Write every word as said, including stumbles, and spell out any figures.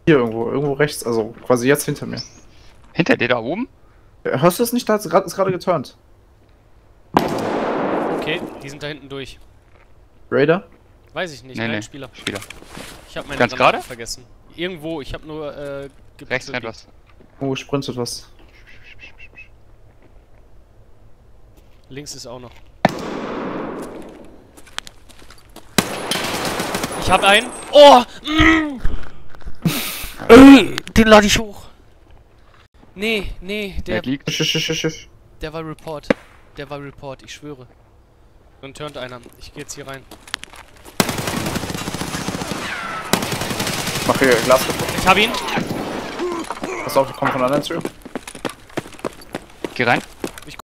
Hier irgendwo, irgendwo rechts, also quasi jetzt hinter mir. Hinter dir da oben? Hörst du es nicht? Da ist gerade geturnt. Okay, die sind da hinten durch. Raider? Weiß ich nicht, Nee, kein nee. Spieler. Spieler. Ich habe meine Ganz Granaten gerade? vergessen. Irgendwo, ich habe nur äh, Rechts gepixelt. rennt was. Oh, sprintet was. Links ist auch noch. Ich hab einen. Oh! Mm. Ey, den lade ich hoch. Nee, nee, der, Der liegt. Schisch, schisch, schisch. der war Report. Der war Report, ich schwöre. Dann turnt einer. Ich geh jetzt hier rein. Mach hier Glas kaputt. Ich hab ihn. Pass auf, ich komme von der anderen Tür. Geh rein.